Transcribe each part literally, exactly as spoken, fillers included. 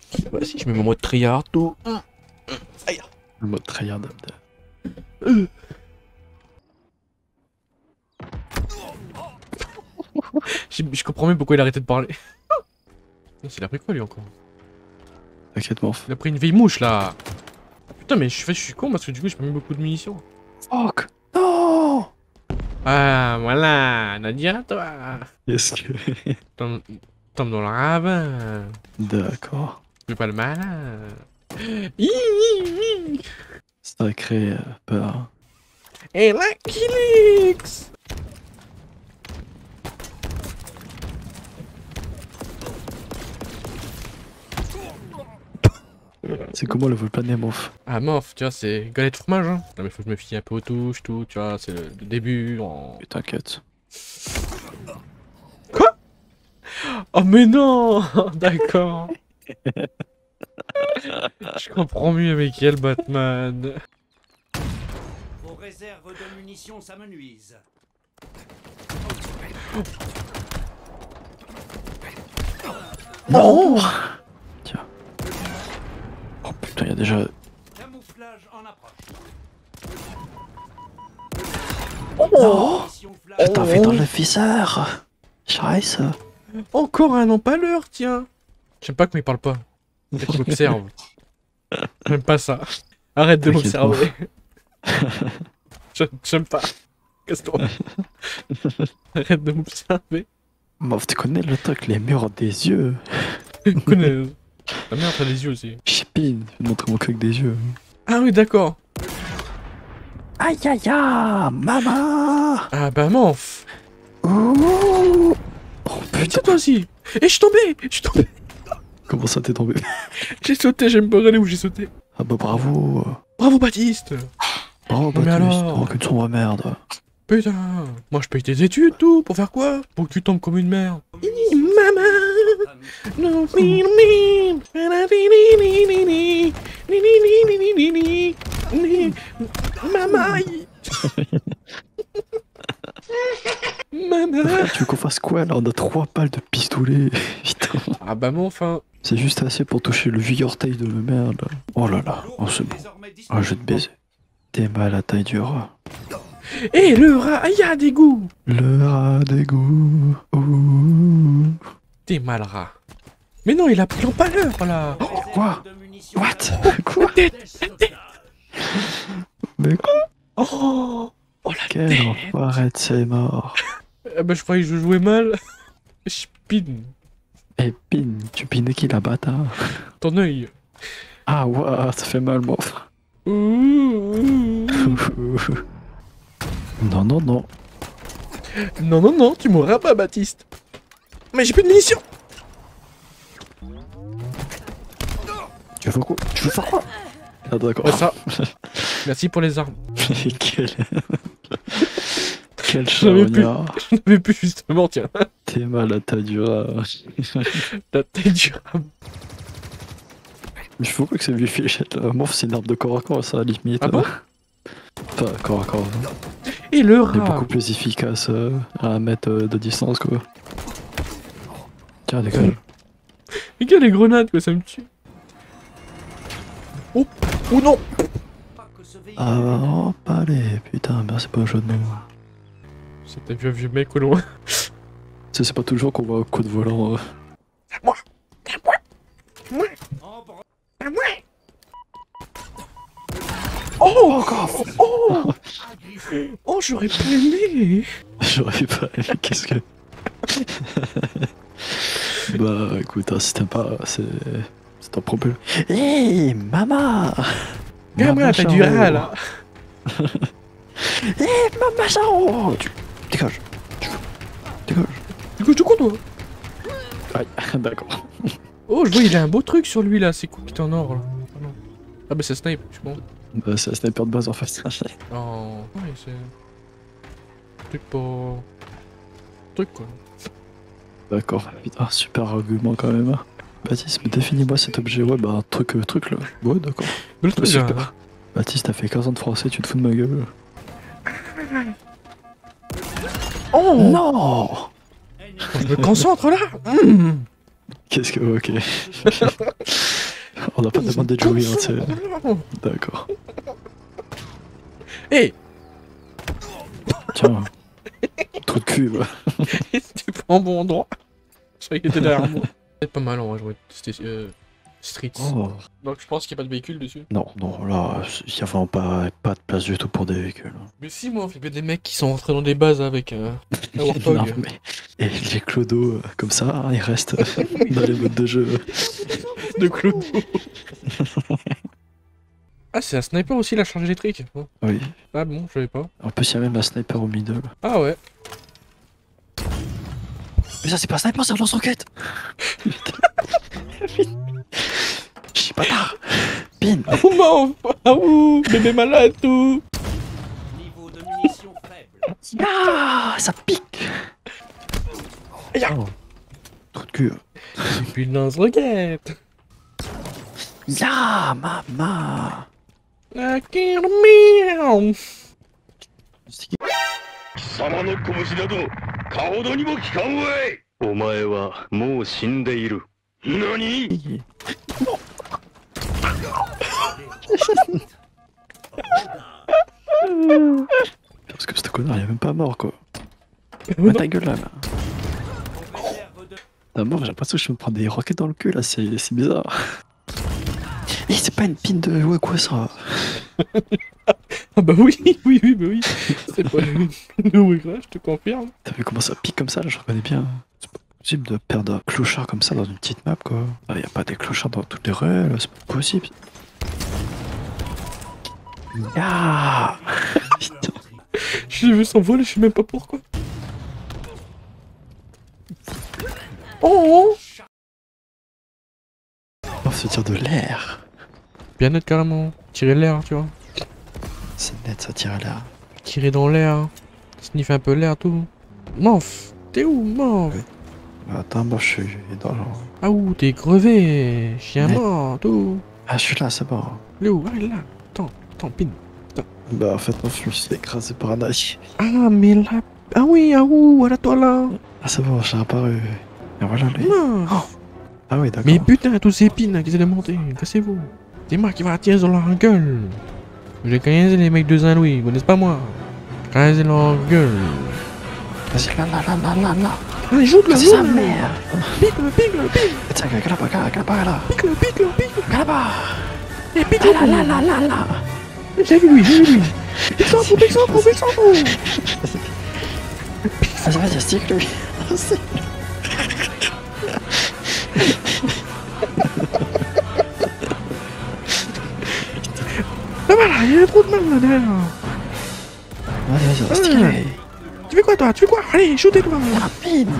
Vas-y, je mets mon mode tryhard, tout. Aïe. Le mode tryhard. Euh. je, je comprends même pourquoi il a arrêté de parler. Il a pris quoi lui encore? T'inquiète, morph. Il a pris une vieille mouche là. Putain, mais je, fais, je suis con parce que du coup j'ai pas mis beaucoup de munitions. Fuck. Non. Ah, voilà, Nadia, toi. Qu'est-ce que... Tombe, tombe dans le ravin. D'accord. Fais pas le malin. Sacré euh, peur. Et la Kilix. C'est comment le volplané, morph? Ah, morph, tu vois, c'est galette de fromage, hein. Non, mais faut que je me fie un peu aux touches, tout, tu vois, c'est le, le début. En... T'inquiète. Quoi? Oh, mais non. D'accord. Je comprends mieux avec quel Batman. Vos réserves de munitions s'amenuisent. Non. Tiens. Oh putain, il y a déjà... Camouflage en approche. Oh. Mission flash. Je t'avais dans le viseur. Scheiße. Encore un empaleur, tiens. J'aime pas quand il parle pas. Il m'observe. J'aime pas ça. Arrête de T'inquiète m'observer. J'aime pas. Casse-toi. Arrête de m'observer. Morph, tu connais le truc, les murs des yeux? Je connais. La merde, t'as des yeux aussi. Chipine, je vais te montrer mon truc des yeux. Ah oui, d'accord. Aïe aïe aïe, maman. Ah bah manf. Oh, oh Putain, putain, toi aussi. Et je suis tombé. Je suis tombé. comment ça t'es tombé? J'ai sauté, j'aime pas aller où j'ai sauté. Ah bah bravo. Bravo Baptiste. Oh mais Baptiste, alors oh qu'une sombre merde. Putain. Moi je paye tes études, tout. Pour faire quoi? Pour que tu tombes comme une merde. Hi, maman. No, me, me. Maman. Maman. Tu veux qu'on fasse quoi là? On a trois balles de pistolet. Putain. Ah bah mon enfin. C'est juste assez pour toucher le vieux orteil de ma merde. Oh là là, oh c'est bon. Oh je vais te baiser. T'es mal à la taille du rat. Eh le rat, il y a des goûts. Le rat d'égout. Ouh. T'es mal rat. Mais non, il a pris l'empaleur là. Oh, quoi? What? Quoi? La tête, la tête. Mais quoi? Oh, oh la Quel tête. enfoiré, c'est mort. Ah bah je croyais que je jouais mal. Je pine. Eh pin, tu pines qui la bâtard? Ton œil. Ah ouah, ça fait mal mon frère. Ouh, ouh. Non non non. Non, non, non, tu mourras pas, Baptiste. Mais j'ai plus de munitions. Tu veux faire quoi? Tu veux faire quoi? Ah d'accord. Bah ça. Merci pour les armes. Quel... Quel J'en avais plus. charognard. J'en avais plus justement, tiens. T'es mal à ta du rat. La tête du rat. Mais je vois pas que c'est une vieille fléchette là. Morph, c'est une arme de corps à corps, ça, à la limite. Ah bon? Pas corps à corps. Et le Elle est rat. beaucoup plus efficace euh, à un mètre euh, de distance, quoi. Tiens, dégage. Regarde les grenades, quoi, ça me tue. Oh, oh non. Ah, oh, pas allez, putain, ben c'est pas un jeu de mots. Ça t'a vu un vieux mec au loin. Tu sais, c'est pas toujours qu'on voit au coup de volant. Euh... À moi. À moi. Moi. À moi. Oh encore. Oh. Oh, j'aurais pas aimé. J'aurais pas aimé, qu'est-ce que. Bah écoute, hein, si t'aimes pas, c'est. C'est ton problème. Hé, maman! Regarde-moi, t'as du rat là. Hé, maman, Charo! Tu. Dégage! Tu... Dégage! Du coup, je te compte, toi. Aïe, d'accord. Oh, je vois, il a un beau truc sur lui là, c'est quoi qui est en or là. Ah, non. Ah bah c'est snipe, je pense. Bah, c'est un sniper de base en fait. Oh, ouais, c'est. Truc pour. Truc quoi. D'accord, putain, super argument quand même. Baptiste, mais définis-moi cet objet, ouais, bah, un truc, euh, truc là. Ouais, d'accord. Mais le truc, Super. là. Baptiste, t'as fait quinze ans de français, tu te fous de ma gueule. Oh Non! Je me concentre là. Mmh. Qu'est-ce que... Ok. On n'a pas demandé de jouer, hein, c'est... D'accord. Hé. Tiens. Trou de cul, bah. Tu prends un bon endroit. Je croyais qu'il était derrière moi. C'est pas mal en vrai, jouer euh, Streets. Oh. Donc je pense qu'il n'y a pas de véhicule dessus. Non, non, là, il n'y a vraiment pas, pas de place du tout pour des véhicules. Mais si, moi, on fait des mecs qui sont rentrés dans des bases avec euh, un Non, Warthog. mais... Et les clodos, euh, comme ça, hein, ils restent dans les modes de jeu. De clodo. Ah, c'est un sniper aussi, la charge électrique. Oh. Oui. Ah bon, je savais pas. En plus, il y a même un sniper au middle. Ah ouais. Mais ça, c'est pas un sniper, c'est un lance-roquette. Je sais pas tard. Pin. Oh non. Ah ouh, bébé malade tout. Niveau de munitions faible. Ah, ça pique. Oh. Trou de cul. Et puis une lance-roquette. Ya, maman. I can't meow. 貴様の拳などかほどにも効かんわい。お前はもう死んでいる。何？ Parce que ce connard, il est même pas mort, quoi. Mets ta gueule, là, là. T'as mort, j'ai l'impression que je me prends des roquettes dans le cul, là, c'est bizarre. Eh, c'est pas une pin de jouer quoi, ça? Ah bah oui, oui, oui, bah oui. C'est pas une de Warcraft, je te confirme. T'as vu comment ça pique comme ça, là, je reconnais bien. C'est pas possible de perdre un clochard comme ça dans une petite map, quoi. Ah, y a pas des clochards dans toutes les ruelles, c'est pas possible. Ya. Putain. J'ai vu s'envoler, je sais même pas pourquoi. Oh, Oh, se tire de l'air. bien net carrément. Tirer l'air, tu vois. C'est net, ça tire à l'air. Tirer dans l'air. Sniffer un peu l'air, tout. Morph, t'es où, Morph? Attends, moi, je suis dans le... Ah ouh, t'es crevé. Chien Mais- mort, tout. Ah, je suis là, c'est bon. Il est où? Ah, il est là. Attends, attends, pin. Bah, en fait, non, je me suis écrasé par un œil. Ah, mais là. Ah oui, ah ouh, voilà toi là. Ah, c'est bon, j'ai apparu. Et voilà, lui. Morph. Ah oui, d'accord. Mais putain, tous ces pins là qui essaient de monter, cassez-vous. C'est moi qui va attirer sur leur gueule. J'ai quinze les mecs de Saint-Louis, ils connaissent pas moi. quinze leur gueule. Vas-y, là, là, là, là, là, là. Allez, joue-le, Vas-y, ça, joue-le. merde. Pique-le, pique-le, pique. Tiens, regarde là-bas, regarde là-bas, là. Pique-le, pique-le, pique-le. Là-bas. Et pique-le. Là, là, là, là, là. J'ai vu lui, j'ai vu lui. Pique sans trou, pique sans trou, pique sans trou. Vas-y, vas-y, stick lui. Là, voilà, il y a trop de mal là derrière. Vas-y, vas-y, stick lui. Tu fais quoi toi? Tu fais quoi? Allez, shootez-toi. Rapide.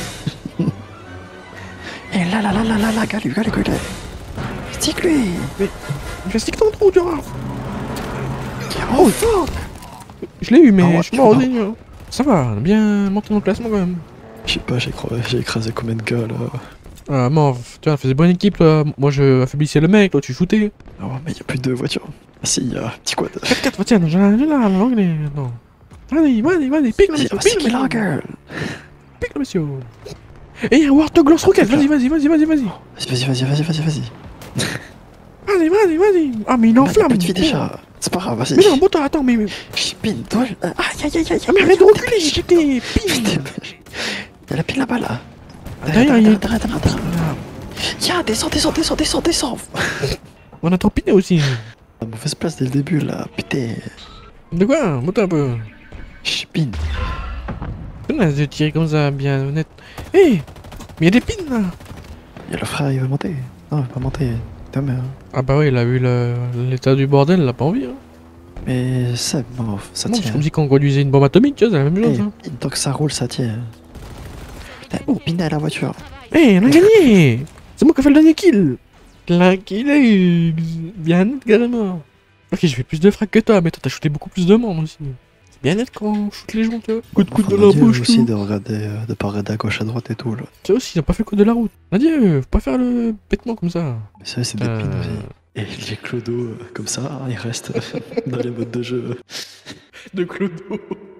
Et là, là, là, là, là, là, regarde lui, regarde lui, regarde lui. Stick lui. Je vais stick ton trou, tu vois. Oh, fuck. Je l'ai eu, mais Ah ouais, je suis mort tu aussi. hein. Ça va, on a bien monté dans le classement quand même. Je sais pas, j'ai écrasé, j'ai écrasé combien de gars, là. Ah, mort, tu vois, faisait bonne équipe, toi. Moi, je affaiblissais le mec, toi, tu shootais. Ah ouais, mais y'a plus de voitures. Ah si, y'a un petit quad. quatre quatre, tiens, j'ai là, l'anglais, non. Allez, vas-y, vas-y, pique le monsieur, Ah, c'est pique qui le la monsieur. gueule? Pique le monsieur. Et y'a un Warthog lance-roquette, vas-y, vas-y, vas-y, vas-y, vas-y. Vas-y, vas-y, vas-y, vas-y, vas-y. Vas-y, vas-y, vas-y. Ah, mais il Bah, enflamme. y'a plus de vie déjà. C'est pas grave, vas-y. Mais non, bon, attends, attends, mais. mais- Pin, toi. Aïe, aïe, aïe, aïe. Ah, mais arrête de reculer, j'étais pile. Y'a la pile là-bas, là. Derrière, il y a. Arrête, arrête, arrête, arrête. Ya, descends, descends, descends, descends, descends. On a trop piné aussi. La mauvaise place dès le début, là. Putain. De quoi? Monte un peu. Chipin. On a de tirer comme ça, bien honnête. Hé! Mais y'a des pins là! Y'a le frère, il veut monter. Non, il veut pas monter. Putain, mais. Ah bah oui, il a vu le- l'état du bordel, il a pas envie. Hein. Mais ça, bon, ça Non, c'est tient. comme si quand on conduisait une bombe atomique, tu vois, c'est la même chose. Eh, Hein. Pin, tant que ça roule, ça tient. Putain, oh, Pin à la voiture. Hé, on a gagné! C'est moi qui ai fait le dernier kill! La kill est bien net, carrément. Ok, j'ai fait plus de frags que toi, mais toi t'as shooté beaucoup plus de monde aussi. C'est bien net quand on shoot les gens, tu vois. Coup de coude Faut dans la dire bouche, aussi tout. de regarder, euh, de pas regarder à gauche, à droite et tout, là. Tu vois aussi, il a pas fait le code de la route. Adieu, faut pas faire le bêtement comme ça. Mais ça, c'est des Euh. pins aussi. Et les clodos, euh, comme ça, ils restent dans les modes de jeu. De Clodo.